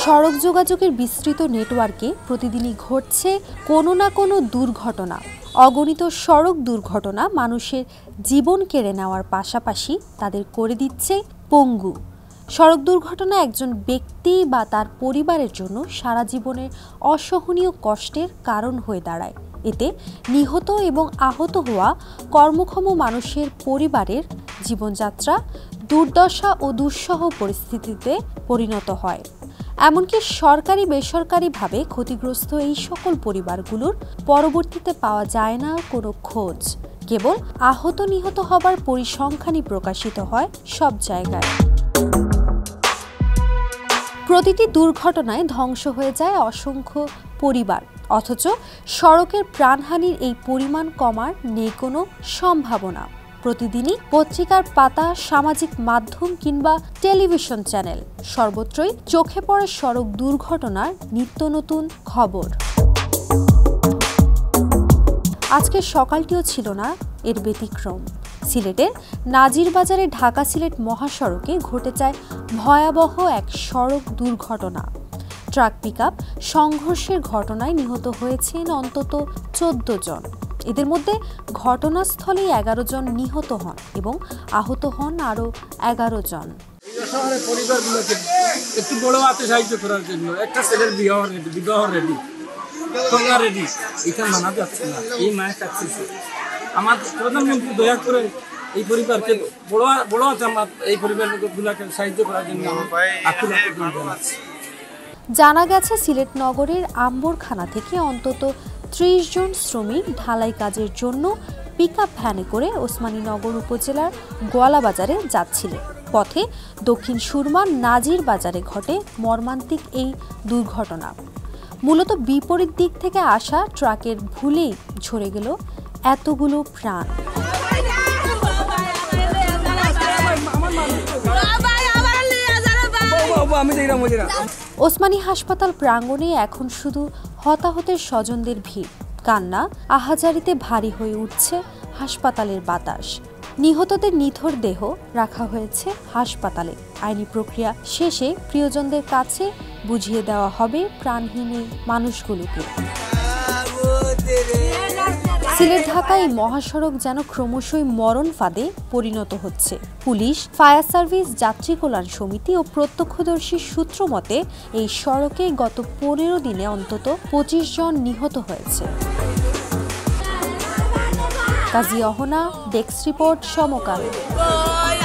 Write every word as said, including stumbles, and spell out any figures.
সড়ক যোগাযোগের বিস্তৃত নেটওয়ার্কে প্রতিদিনই ঘটছে কোনো না কোনো দুর্ঘটনা। অগণিত সড়ক দুর্ঘটনা মানুষের জীবন কেড়ে নেওয়ার পাশাপাশি তাদের করে দিচ্ছে পঙ্গু। সড়ক দুর্ঘটনা একজন ব্যক্তি বা তার পরিবারের জন্য সারা জীবনের অসহনীয় কষ্টের কারণ হয়ে দাঁড়ায়। এতে নিহত এবং আহত হওয়া কর্মক্ষম মানুষের পরিবারের জীবনযাত্রা দুর্দশা ও দুঃসহ পরিস্থিতিতে পরিণত হয়। এমনকি সরকারি বেসরকারিভাবে ক্ষতিগ্রস্ত এই সকল পরিবারগুলোর পরবর্তীতে পাওয়া যায় না কোনো খোঁজ। কেবল আহত নিহত হবার পরিসংখ্যানই প্রকাশিত হয় সব জায়গায়। প্রতিটি দুর্ঘটনায় ধ্বংস হয়ে যায় অসংখ্য পরিবার, অথচ সড়কের প্রাণহানির এই পরিমাণ কমার নেই কোনো সম্ভাবনা। প্রতিদিনই পত্রিকার পাতা, সামাজিক মাধ্যম কিংবা টেলিভিশন চ্যানেল সর্বত্রই চোখে পড়ে সড়ক দুর্ঘটনার নিত্য নতুন খবর। আজকের সকালটিও ছিল না এর ব্যতিক্রম। সিলেটের নাজিরবাজারে ঢাকা সিলেট মহাসড়কে ঘটে যায় ভয়াবহ এক সড়ক দুর্ঘটনা। ট্রাক পিকআপ সংঘর্ষের ঘটনায় নিহত হয়েছেন অন্তত চোদ্দ জন। এদের মধ্যে ঘটনাস্থলেই এগারো জন নিহত হন এবং আহত হন আরও এগারো জন। শহরের পরিবারগুলোকে একটু বড় হাতে সাহায্য করার জন্য একটা ছেলের বিবাহ রেডি বিবাহ রেডি কন্যা রেডি, এটা মানা যাচ্ছে না। এই মায়ের কাছে আমার প্রধানমন্ত্রী দয়া করে এই পরিবারকে বড় বড় হাতে আমার এই পরিবারগুলোকে সাহায্য করার জন্য জানা গেছে সিলেট নগরের আম্বরখানা থেকে অন্তত ত্রিশ জন শ্রমিক ঢালাই কাজের জন্য পিকআপ ভ্যানে করে ওসমানীনগর উপজেলার গোয়ালাবাজারে যাচ্ছিলেন। পথে দক্ষিণ সুরমার নাজির বাজারে ঘটে মর্মান্তিক এই দুর্ঘটনা। মূলত বিপরীত দিক থেকে আসা ট্রাকের ভুলেই ঝরে গেল এতগুলো প্রাণ। ওসমানী হাসপাতাল প্রাঙ্গণে এখন শুধু হতাহতের স্বজনদের ভিড়, কান্না, আহাজারিতে ভারী হয়ে উঠছে হাসপাতালের বাতাস। নিহতদের নিথর দেহ রাখা হয়েছে হাসপাতালে। আইনি প্রক্রিয়া শেষে প্রিয়জনদের কাছে বুঝিয়ে দেওয়া হবে প্রাণহীন এই মানুষগুলোকে। সিলেট ঢাকা এই মহাসড়ক যেন ক্রমশই মরণ ফাঁদে পরিণত হচ্ছে। পুলিশ, ফায়ার সার্ভিস, যাত্রী কল্যাণ সমিতি ও প্রত্যক্ষদর্শী সূত্র মতে এই সড়কে গত পনেরো দিনে অন্তত পঁচিশ জন নিহত হয়েছে। কাজী অহনা, ডেস্ক রিপোর্ট, সমকাল।